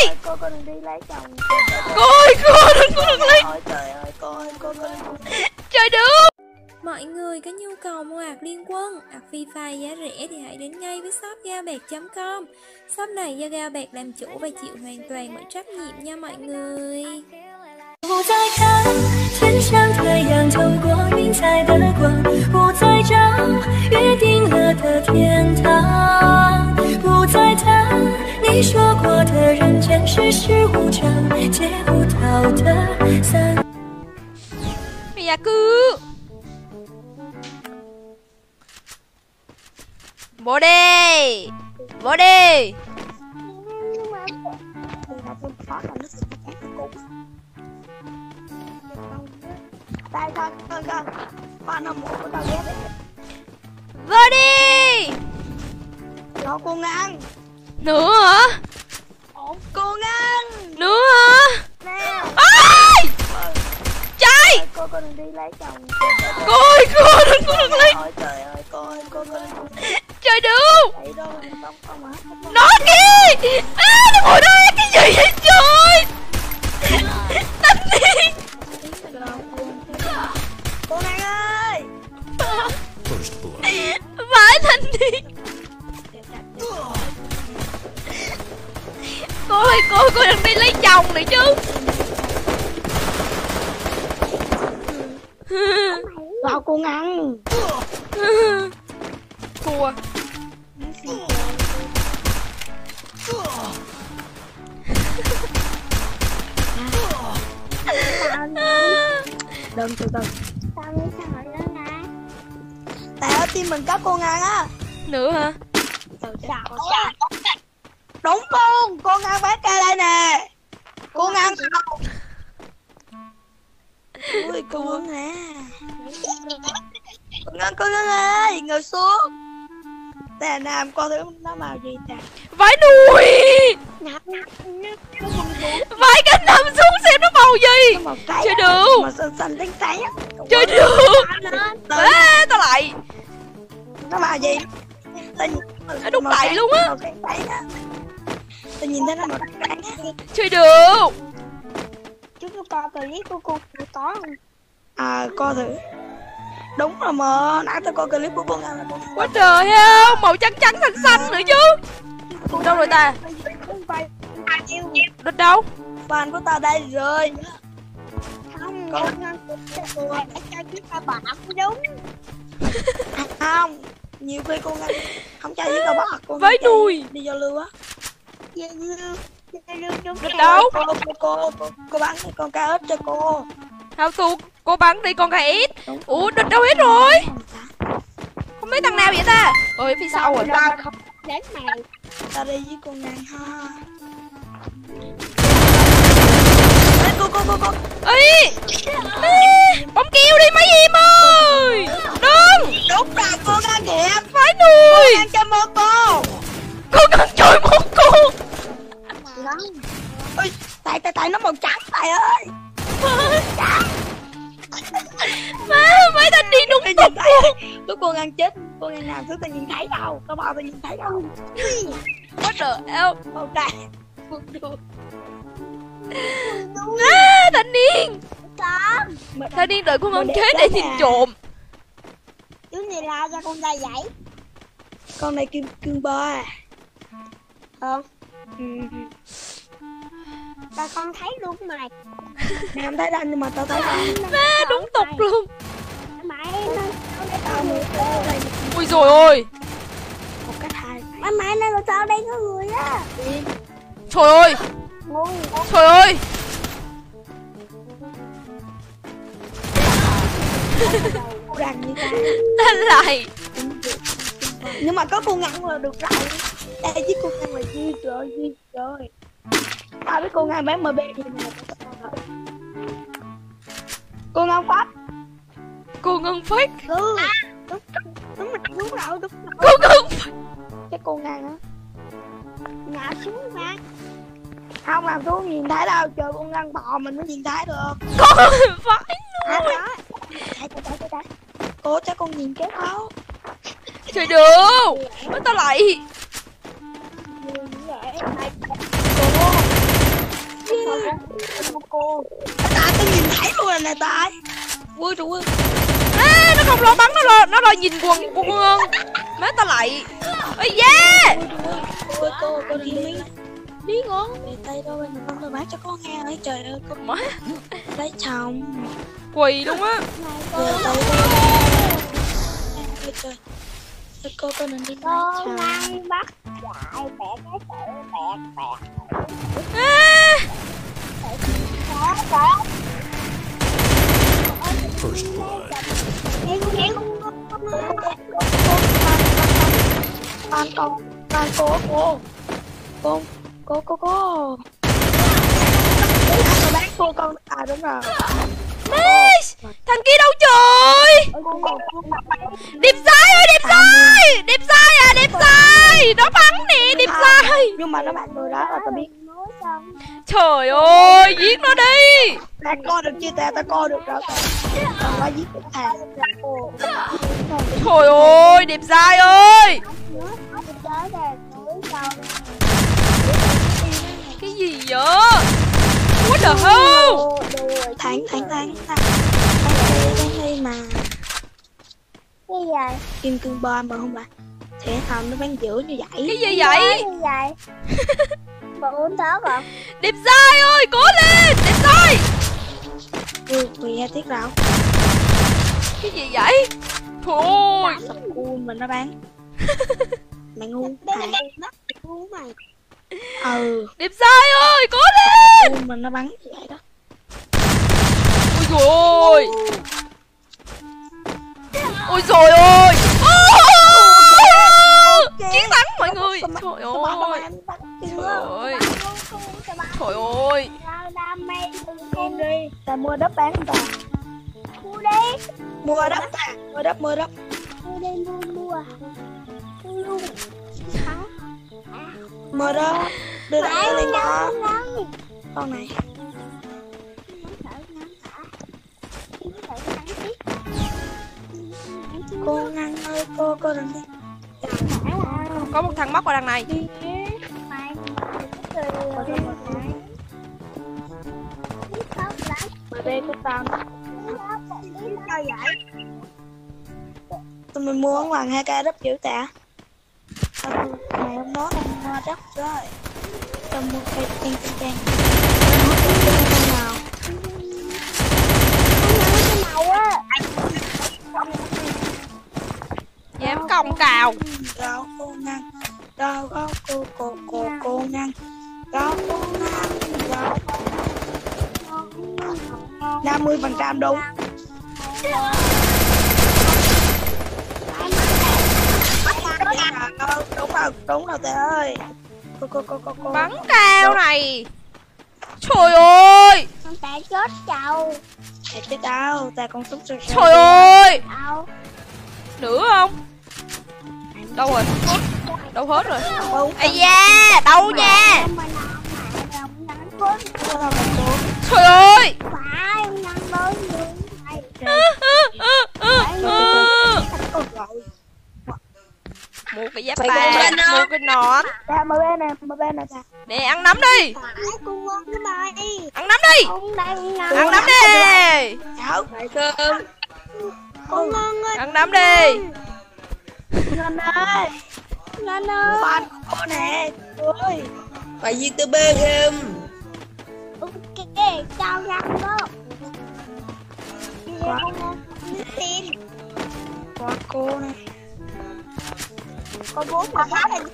ơi, cô đừng đi lấy chồng. Cô ơi, cô đừng lấy. Ôi trời ơi, cô đừng. Trời được. Mọi người có nhu cầu mua ạc Liên Quân, ạc Free Fire giá rẻ thì hãy đến ngay với shop gaobet.com. Shop này do Gaobet làm chủ và chịu hoàn toàn mọi trách nhiệm nha mọi người. 不再看天上太阳透过云彩的光，不再找约定了的天堂，不再谈你说过的人间世事无常，借不到的散。 Mày à cứ Bố đi. Bố đi. Đây con con hâm mộ của tao ghét đấy. Vô đi. Nó cô ngang. Nữa hả? Cô ngang. Nữa hả? Nè. Ai? Trời. Cô đừng đi lấy chồng. Cô ơi, cô đừng lấy. Ôi trời ơi, cô đừng. Trời được. Vậy đâu không mà. Nó kìa. Nó ngồi đây cái gì vậy trời? Thanh niên. Cô ngang ơi. Phải thanh niên. Cô ơi, cô đừng đi lấy chồng nữa chứ. Vào cô ngang. Thua. Đừng từ từ. Sao mới sao nữa nè? Tại ở team mình có cô ngang á. Nữa hả? Đúng không? Cô ngang bán ca đây nè. Cô ngang. Ui cô nè. Cô ngang ơi, ngồi xuống. Đây là Nam, coi thử nó màu gì nè. Vải đùi. Vải cái nằm xuống xem nó màu gì. Chơi được. Mà xanh trắng trắng. Chơi được. Ê, tao lại. Nó màu gì? Nó đụng lại luôn á. Tôi nhìn thấy nó màu trắng á. Chơi được. Chú coi clip của cô có không? À, coi thử. Đúng rồi mà, nãy tôi coi clip của cô Nga là cô. Quá trời không? Màu trắng trắng xanh xanh nữa chứ. Đâu rồi ta? Được đâu? Fan của tao đây rồi. Không, con đã cho chúng ta bạn đúng. Không, nhiều khi cô Nga không chơi với tao bắt cô. Với đuôi. Đi giao lưu á. Được đâu? Cô bán con cá ếch cho cô. How to, cô bắn đi con gà ít. Ủa, địch đâu hết rồi? Không biết thằng nào vậy ta? Ôi, phía sau rồi. Ta không đến mày. Ta đi với cô nàng ha. Cô. Ê, bóng kêu đi mấy em ơi. Đừng. Đúng rồi, cô ngang kìa. Phải nuôi. Cô ngang cho mơ cô. Cô cần chơi một cô. Ôi, tại nó màu trắng tài ơi. Má, mấy thanh niên đúng tục luôn. Lúc cô ngang chết, cô ngang nào thứ tao nhìn thấy đâu. Tao bảo tao nhìn thấy đâu. Quá trời eo. Ok. Thanh niên. Thanh niên đợi con ông chết để nhìn trộm. Chú này la cho con ra vậy. Con này kim ba. Tao không thấy luôn mày. Mày không thấy đâu nhưng mà tao thấy đâu. Má, đúng tục luôn. Mày Ui rồi ôi. Một cách hai. mày nó sao đây có người á. Trời ơi. Trời ơi. Rằng như ta. Tên lại. Nhưng mà có cô ngăn là được rồi. Ê chứ cô ngăn là gì rồi. Tao biết cô ngăn bán MB gì nè. Cô ngăn phát. Cô ngân phát. Đúng rồi. Cô ngân phát. Cái cô ngăn á. Ngã xuống ra. Không làm xuống nhìn thấy đâu, chờ con ngăn bò mình mới nhìn thấy được. Cô ngân phát. Cô cho con nhìn cái đó. Trời được. Tao lại. Cô cô. Tài tôi nhìn thấy luôn rồi nè Tài. Ui trời ơi. Nó không lo bắn, nó lo nhìn quần quân. Má ta lại. Ê yeah. Cô đi đi ngon. Để tay đâu mình không tôi bán cho con nghe ấy trời ơi con Má lấy chồng. quỳ luôn á. Giờ tay ơi trời. Cô đừng đi lấy chồng. Bắt chạy bẹt cái tự bẹt. Cô bán cô con đúng rồi. Nice. Thằng kia đâu trời? Điệp sai ơi, điệp sai. Điệp sai à, điệp sai. Nó bắn nè, điệp sai. Nhưng mà nó bạn người đó là tao biết. Trời ơi, giết nó đi. Ta coi được chưa ta coi được rồi. Tao phải giết được thằng. Trời ơi, điệp sai ơi. Cái gì vậy? What the hell? Thằng đi mà. Cái gì? Kim cương bom mà không bạn. Thể thao nó bán giữa như vậy. Cái gì vậy? Cái gì? Bộ uống tớt rồi. Điệp sai ơi, cố lên, điệp sai. Vì hai tiết rạo. Cái gì vậy? Thôi. Cool mình nó bán. Mày ngu. Ngu mày. Điệp sai ơi, cố lên. Cool mình nó bắn như vậy đó. Ôi dồi ôi. Ôi dồi ôi. Chiến thắng mọi người. Trời ơi. Trời ơi. Đam mê Em đi. Ta mua đất bán ta. Mua đi. Mua đất ta. Mua đất. Mua đi mua. Luôn. Mua đó. Đưa đất lên cho con này. Cô Ngân ơi, cô đừng đi. Có một thằng móc vào đằng này. Mà đây có tao. Tụi mình mua hoàng 2k đất chữ tạ. Mày không nói em mua đất rồi. Tao mua cây trang. Nào. Dám còng cào. Đó cô Ngân. Đó cô Ngân. Đó cô Ngân. Đó 50% đúng. Đúng rồi tè ơi. Cô. Bắn cao này. Trời ơi. Con tè chết chầu. Tè chết đâu, tè con súng rồi. Trời ơi. Đâu? Nữa không? Đâu rồi? Đâu hết rồi? Đâu? Ây da, đâu nha. Trời ơi. Phải nhân bao nhiêu này. Mua cái giáp ba, mua cái nón. Ra MB nè ta. Nè ăn nấm đi. Phải con ngon cái bài. Ăn nấm đi. Không đang ngon. Ăn nấm đi. Cháu. Cơm. Con ngon ơi. Ăn nấm đi. Ngân ơi. Ngân ơi. Fan cô nè. Ơi. Phải giết tới bê game. Ok, chào Ngân đó. Quá. Con ngon. Tin. Quá cô nè. Có 4 mà phát này.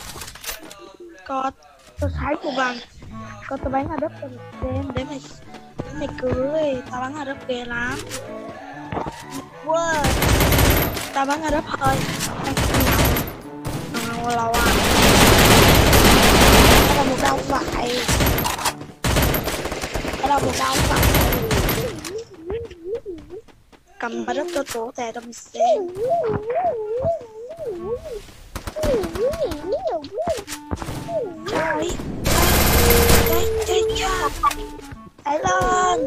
Có tôi thấy cô bằng. Có tôi bán ở đất cho xem để mày cười. Tao bán ở đất ghê lắm. Wow. Tao bán ở đất hơi. Lâu à. Tao là một đâu vậy. Tao là một đâu vậy. Cầm ở đất cho tổ tè tao mình xem. Trời. Hãy lên.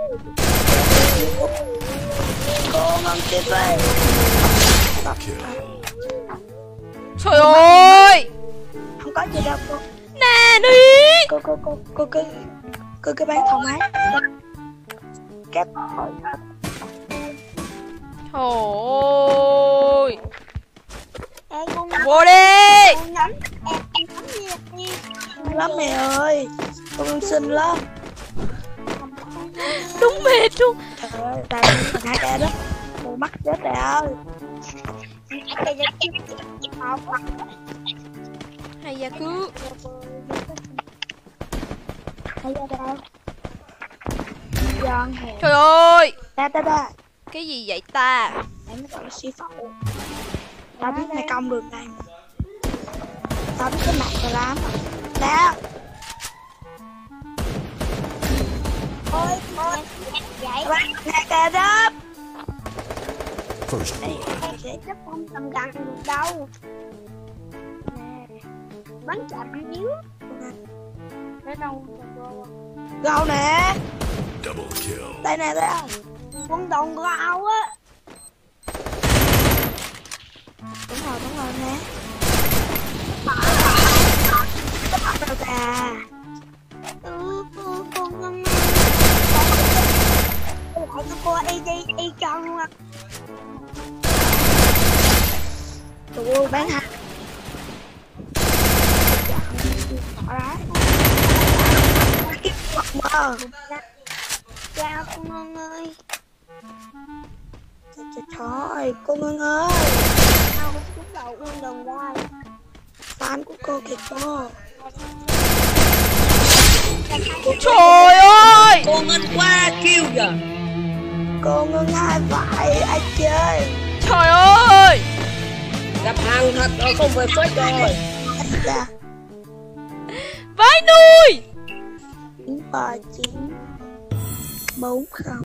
Cô Ngân tiếp về. Trời ơi. Không có gì đâu cô. Nè đi. Cô cứ cứ cái bán thoải mái. Kết hội. Thôi Ê, con vô đi. con nhắm em nhắm đi. Lắm mẹ ơi, con xinh lắm. Đúng mệt luôn. Trời ơi, đây còn 2 ca đó. Mù mắt chết rồi ơi. Hay da cứ. Thấy ra đâu? Giòn hề. Trời ơi. Ta. Cái gì vậy ta? Đấy mới gọi là siêu phẫu. Tao biết mày công được này. Tao biết cái mặt rồi lắm. Nào. Ôi, vậy Bạn 2 ca đó. em sẽ rất không tầm đằng được đâu. Bắn chậm nhíu. Để đâu Gâu nè. Đây nè đây. con đồng gạo á. Đúng rồi nè. Đâu ta. Con ngân lại cho cô y chang luôn. Tụi ơi bán hạt. Mơ. Chào con Ngân ơi. Trời cô Ngân ơi. Sao con xuống đầu con đồng ra. Fan của cô kìa cô. Trời ơi. Cô Ngân quá kêu kìa. Cô Ngân hai vậy ai chơi. Trời ơi. Gặp hàng thật rồi không phải phết rồi. Dạ. Vãi nuôi. 939 40